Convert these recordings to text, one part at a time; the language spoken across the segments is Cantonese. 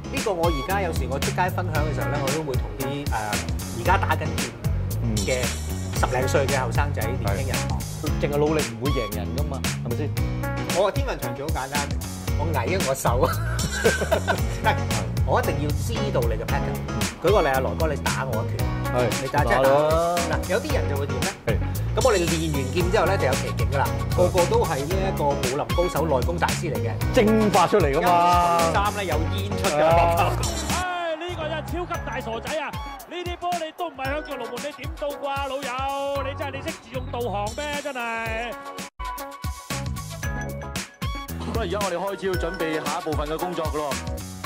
呢個我而家有時我出街分享嘅時候咧，我都會同啲而家打緊劍嘅10零歲嘅後生仔、年輕人講， 淨係努力唔會贏人噶嘛，係咪先？ 我話天分長處好簡單，我矮啊，我瘦啊，但係我一定要知道你嘅 pattern。舉個例啊，來哥，你打我一拳，你打真係打我嗱，有啲人就會點咧？咁我哋練完劍之後咧就有奇景噶啦，個個都係呢一個武林高手、內功大師嚟嘅， 蒸發出嚟噶嘛。 衫咧有煙出㗎。 唉，呢個真係超級大傻仔啊！呢啲波你都唔係向住龍門，你點到啩，老友？你真係你識自用導航咩？真係。 咁而家我哋開始要準備下一部分嘅工作噶咯。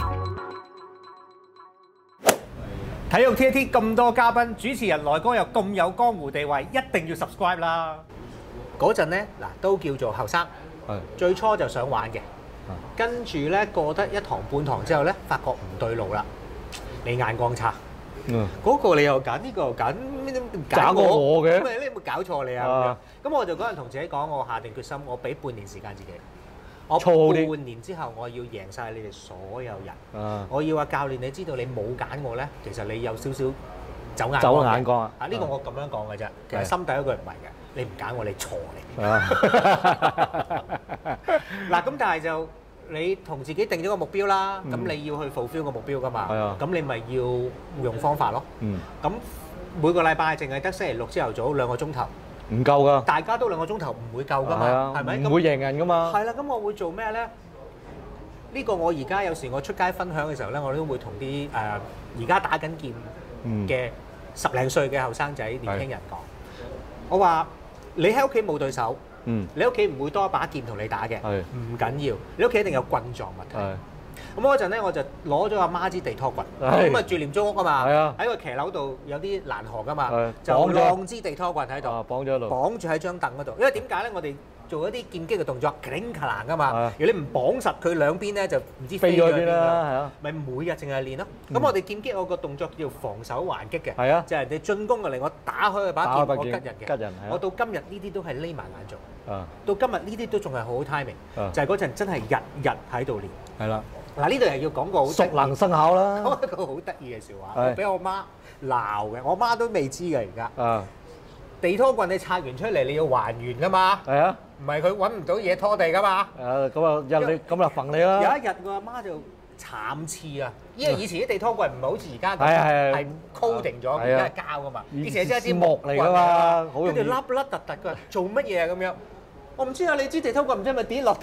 體育 TAT 咁多嘉賓，主持人來哥又咁有江湖地位，一定要 subscribe 啦。嗰陣咧嗱都叫做後生，最初就想玩嘅，跟住咧過得一堂半堂之後咧，發覺唔對路啦。你眼光差，嗰個你又揀，呢個又揀， 揀過我嘅， 你有冇搞錯你啊？咁我就嗰陣同自己講，我下定決心，我俾半年時間自己。我半年之後，我要贏晒你哋所有人。我要話教練，你知道你冇揀我咧，其實你有少少走眼光啊！呢個我咁樣講嘅啫，其實心底嗰句唔係嘅，你唔揀我，你錯嚟。嗱咁，但係就你同自己定咗個目標啦，咁你要去 fulfill 個目標噶嘛，咁你咪要用方法咯。咁每個禮拜淨係得星期六朝頭早2個鐘頭。 唔夠㗎， 大家都2個鐘頭唔會夠㗎嘛，係咪？ 唔會贏人㗎嘛。 係啦，咁我會做咩咧？呢個我而家有時我出街分享嘅時候咧，我都會同啲而家打緊劍嘅10零歲嘅後生仔、年輕人講，我話你喺屋企冇對手，你屋企唔會多一把劍同你打嘅，唔緊要，你屋企一定有棍狀物體。咁嗰陣咧，我就攞咗阿媽支地拖棍，咁啊住廉租屋啊嘛，喺個騎樓度有啲欄河噶嘛，就晾支地拖棍喺度，綁住喺張凳嗰度。因為點解咧？我哋做一啲劍擊嘅動作 cling clang 噶嘛，如果你唔綁實佢兩邊咧，就唔知飛咗邊啦，咪每日淨係練咯。咁我哋劍擊有個動作叫防守還擊嘅，就係人哋進攻嘅嚟，我打開佢把劍，我吉人嘅。我到今日呢啲都係匿埋眼做，到今日呢啲都仲係好好 timing，就係嗰陣真係日日喺度練。係啦。嗱，呢度又要講個好熟能生巧啦， 講一個好得意嘅笑話，俾我媽鬧嘅，我媽都未知嘅而家。地拖棍你拆完出嚟，你要還原噶嘛？係啊，唔係佢揾唔到嘢拖地噶嘛？ 咁啊，你咁就揈你啦。 有一日我阿媽就慘刺啊，因為以前啲地拖棍唔係好似而家咁係 coating 咗，而家係膠噶嘛，以前真係一支木嚟噶嘛，跟住凹凹凸凸嘅，做乜嘢啊咁樣？我唔知啊，你支地拖棍唔知係咪跌落地？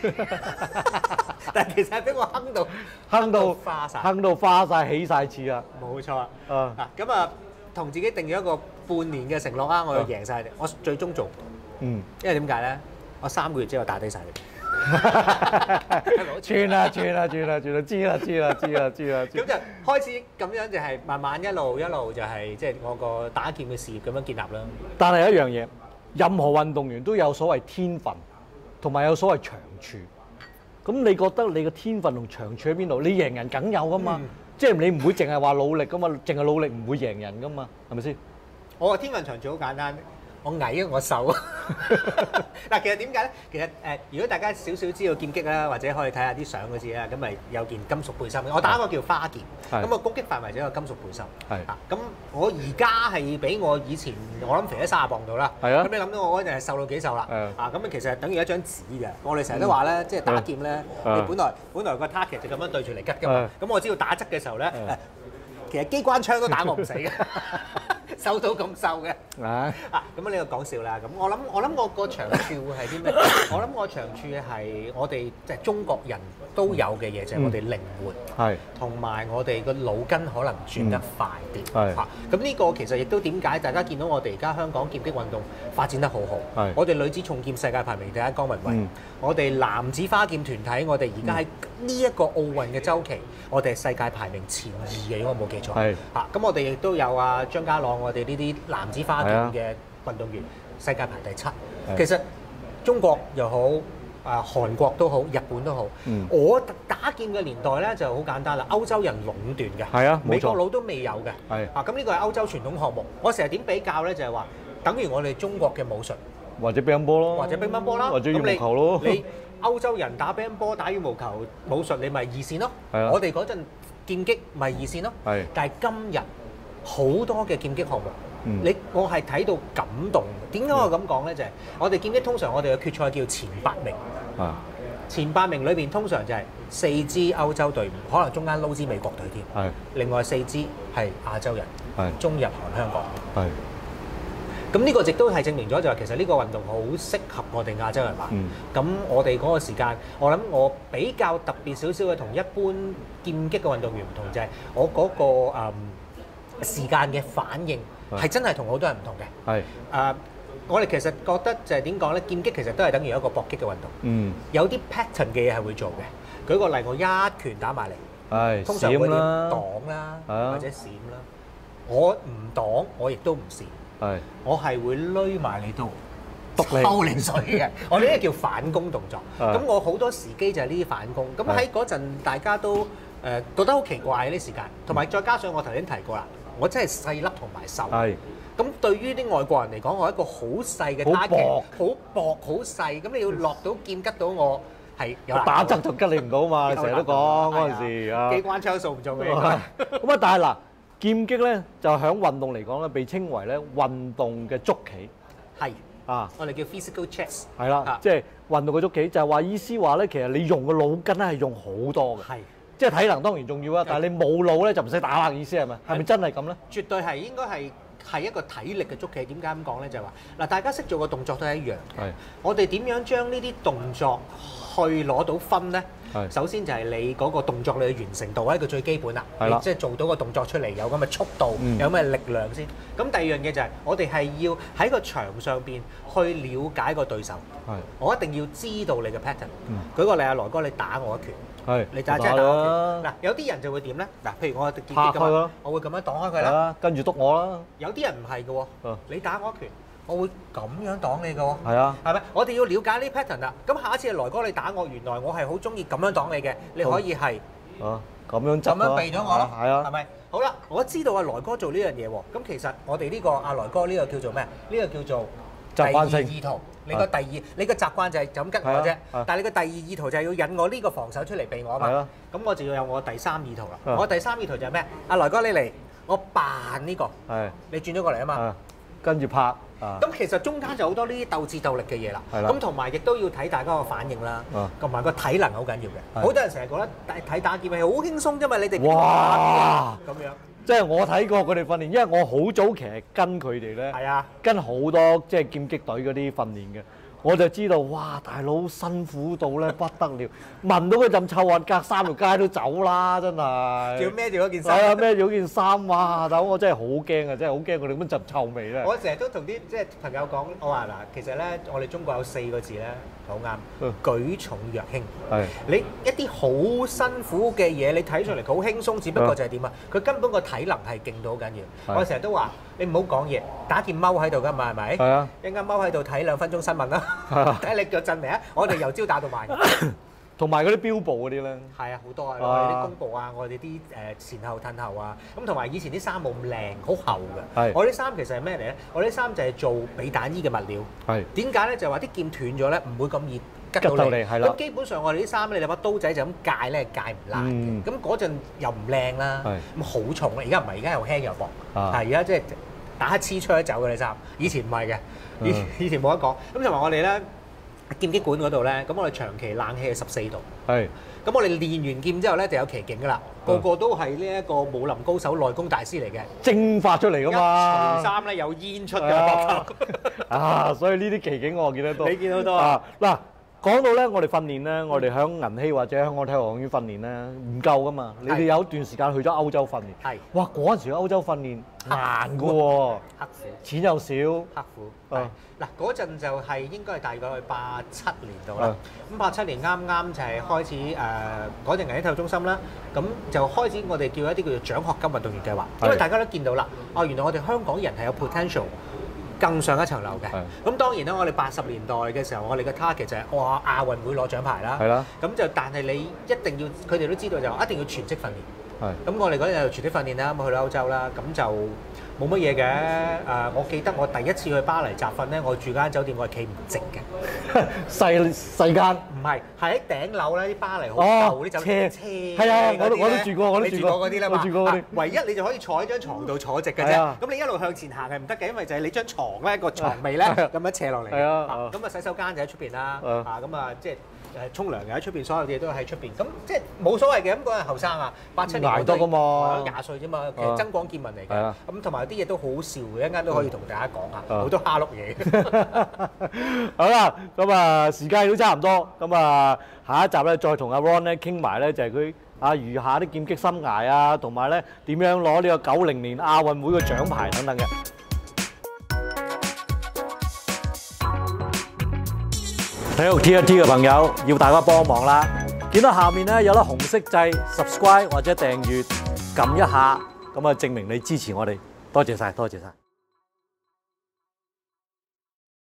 但係其實係俾我坑到花晒，起晒刺啊！冇錯啊！嗱咁啊，同自己定咗一個半年嘅承諾啊，我要贏晒你，我最終做唔到。因為點解咧？我3個月之後打低晒你。 轉啦，知啦。咁就開始咁樣就係慢慢一路就係即係我個打劍嘅事業咁樣建立啦。 但係一樣嘢，任何運動員都有所謂天分，同埋有所謂長處。咁你覺得你嘅天分同長處喺邊度？你贏人梗有噶嘛？即係你唔會淨係話努力噶嘛，淨係努力唔會贏人噶嘛，係咪先？ 我話天分長處好簡單，我矮啊，我瘦啊。嗱，其實點解咧？其實如果大家少少知道劍擊啦，或者可以睇下啲相嗰啲啦，咁咪有件金屬背心。我打個叫花劍，咁個攻擊範圍就有個金屬背心。咁我而家係比我以前我諗肥咗30磅到啦。咁你諗到我嗰陣係瘦到幾瘦啦？咁其實等於一張紙嘅。我哋成日都話咧，即係打劍咧，你本來個 target 就咁樣對住嚟吉㗎嘛。咁我知道打側嘅時候咧，其實機關槍都打我唔死嘅。瘦到咁瘦嘅，咁呢個講笑啦。咁我諗我個長處會係啲咩？我諗我長處係我哋即係中國人都有嘅嘢，就係我哋靈活，同埋我哋個腦筋可能轉得快啲。咁呢個其實亦都點解大家見到我哋而家香港劍擊運動發展得好好。我哋女子重劍世界排名第1，江文慧。我哋男子花劍團體，我哋而家喺呢一個奧運嘅週期，我哋係世界排名前2嘅，如果我冇記錯。咁我哋亦都有張家朗，我哋呢啲男子花劍嘅運動員，世界排第7。其實中國又好，韓國都好，日本都好。我打劍嘅年代咧就好簡單啦，歐洲人壟斷嘅，美國佬都未有嘅。咁呢個係歐洲傳統項目。我成日點比較咧，就係話等於我哋中國嘅武術， 或者乒乓波咯， 或者乒乓波啦， 或者羽毛球咯。 你歐洲人打乒乓波、打羽毛球武術，你咪2線咯。我哋嗰陣劍擊咪二線咯。 係但係今日好多嘅劍擊項目，我係睇到感動。點解我咁講咧？就係我哋劍擊通常我哋嘅決賽叫前8名。 啊， 前8名裏邊通常就係4支歐洲隊伍，可能中間撈支美國隊添。 係。 另外4支係亞洲人， 係。 中日韓香港。 係。 咁呢個亦都係證明咗就係其實呢個運動好適合我哋亞洲人玩。咁我哋嗰個時間，我諗我比較特別少少嘅同一般劍擊嘅運動員唔同，就係我嗰個時間嘅反應係真係同好多人唔同嘅。係。我哋其實覺得就係點講咧？劍擊其實都係等於一個搏擊嘅運動。有啲 pattern 嘅嘢係會做嘅。舉個例，我一拳打埋嚟，通常會點擋啦，或者閃啦。我唔擋，我亦都唔閃。我係會攏埋你度，抽你水嘅。我呢啲叫反攻動作。咁我好多時機就係呢啲反攻。咁喺嗰陣大家都覺得好奇怪呢啲時間，同埋再加上我頭先提過啦，我真係細粒同埋瘦。咁對於啲外國人嚟講，我係一個好細嘅 target，好薄好細。咁你要落到劍吉到我係有打側就吉你唔到嘛，成日都講嗰陣時啊。 機關槍掃唔中嘅。 咁啊，但係嗱。劍擊咧就喺運動嚟講咧，被稱為咧運動嘅捉棋。係啊，我哋叫 physical chess。係啦，即係運動嘅捉棋，就係話意思話咧，其實你用個腦筋咧係用好多嘅。係，即係體能當然重要啊，但係你冇腦咧就唔使打啦，意思係咪？係咪真係咁咧？絕對係，應該係一個體力嘅捉棋。點解咁講咧？就係話嗱，大家識做個動作都係一樣。係，我哋點樣將呢啲動作去攞到分咧？首先就係你嗰個動作你嘅完成度係一個最基本啦，你即係做到個動作出嚟有咁嘅速度，有咁嘅力量先。咁第二樣嘢就係我哋係要喺個場上邊去了解個對手。我一定要知道你嘅 pattern。舉個例啊，來哥，你打我一拳，你真係打我一拳。嗱，有啲人就會點咧？嗱，譬如我劍擊咁啊，我會咁樣擋開佢啦，跟住督我啦。有啲人唔係嘅喎，你打我一拳，我會咁樣擋你嘅喎。係啊，係咪？我哋要了解呢 pattern 啦。咁下一次來哥你打我，原來我係好中意咁樣擋你嘅，你可以係咁樣避咗我咯。係啊，係咪？好啦，我知道阿來哥做呢樣嘢喎。咁其實我哋呢個阿來哥呢個叫做咩？呢個叫做第二意圖。你個習慣就係就咁吉我啫。但係你個第二意圖就係要引我呢個防守出嚟避我啊嘛。咁我就要有我第三意圖啦。我第三意圖就係咩？阿來哥你嚟，我扮呢個。係。你轉咗過嚟啊嘛。跟住拍。咁其實中間就好多呢啲鬥智鬥力嘅嘢啦，咁同埋亦都要睇大家個反應啦，同埋個體能好緊要嘅。好多人成日覺得睇打劍係好輕鬆啫嘛，你哋哇咁樣。即係我睇過佢哋訓練，因為我好早期係跟佢哋咧，跟好多即係劍擊隊嗰啲訓練嘅。我就知道，哇！大佬辛苦到咧不得了，聞到嗰陣臭汗，隔3條街都走啦，真係。仲要孭住嗰件衫。係啊，孭住嗰件衫，哇！大佬我真係好驚啊，真係好驚佢哋咁陣臭味咧。我成日都同啲即係朋友講，我話嗱，其實咧，我哋中國有4個字咧，好啱，舉重若輕。係。你一啲好辛苦嘅嘢，你睇上嚟好輕鬆，只不過就係點啊？佢根本個體能係勁到好緊要。我成日都話，你唔好講嘢，打劍踎喺度㗎嘛，係咪？係啊。一陣間踎喺度睇2分鐘新聞啦。睇下你腳震未啊！我哋由朝打到晚，同埋嗰啲標步嗰啲咧，係啊，好多啊！我哋啲弓步啊，我哋啲前後褪後啊，咁同埋以前啲衫冇咁靚，好厚嘅。係，我啲衫其實係咩嚟咧？我啲衫就係做避彈衣嘅物料。係，點解咧？就係話啲劍斷咗咧，唔會咁易吉到你。係啦。咁基本上我哋啲衫咧，你把刀仔就咁戒咧，戒唔爛嘅。咁嗰陣又唔靚啦，咁好重啊！而家唔係，而家又輕又薄。係，而家即係打乞嗤出咗走嘅啲衫，以前唔係嘅。以前冇得講，咁同埋我哋咧劍擊館嗰度咧，咁我哋長期冷氣係14度。係。咁我哋練完劍之後咧，就有奇景㗎啦，個個都係呢一個武林高手、內功大師嚟嘅，蒸發出嚟㗎嘛。除衫咧有煙出嘅膊頭。啊，所以呢啲奇景我見得多。你見到多啊？嗱。講到咧，我哋訓練咧，我哋喺銀禧或者香港體育學院訓練咧，唔夠噶嘛。你哋有一段時間去咗歐洲訓練，係哇嗰陣時歐洲訓練難噶喎，刻苦，錢又少，刻苦。嗱嗰陣就係應該係大概去87年度啦。咁87年啱啱就係開始嗰陣銀禧體育中心啦，咁就開始我哋叫一啲叫做獎學金運動員計劃，因為大家都見到啦，哦原來我哋香港人係有 potential。更上一層樓嘅，咁當然啦！我哋80年代嘅時候，我哋嘅 target 就係哇亞運會攞獎牌啦。係啦。咁就但係你一定要，佢哋都知道就一定要全職訓練。 咁我哋嗰陣就全職訓練啦，咁去到歐洲啦，咁就冇乜嘢嘅。我記得我第一次去巴黎集訓咧，我住間酒店我係企唔直嘅， 細間。 唔係喺頂樓咧，啲巴黎好舊啲酒店斜係啊，我都住過， 你住過嗰啲啦嘛。 我住過嗰啲。 唯一你就可以坐喺張床度坐直嘅啫。咁你一路向前行係唔得嘅，因為就係你張床咧個床尾咧咁樣斜落嚟。 係啊。 咁啊洗手間就喺出邊啦。咁啊即係沖涼又喺出邊，所有嘢都喺出邊。咁即係冇所謂嘅。咁嗰陣後生啊，87年捱得㗎嘛 ，20歲啫嘛。其實增廣見聞嚟嘅。 係啊。 咁同埋啲嘢都好笑嘅，一陣間都可以同大家講下好多蝦碌嘢。 好啦，咁啊時間都差唔多，咁啊下一集咧再同阿 Ron 咧傾埋咧就係佢餘下啲劍擊生涯啊，同埋咧點樣攞呢個90年亞運會嘅獎牌等等嘅。體育 T1T 嘅朋友要大家幫忙啦，見到下面咧有粒紅色掣 subscribe 或者訂閱，撳一下，咁啊證明你支持我哋，多謝晒，多謝晒。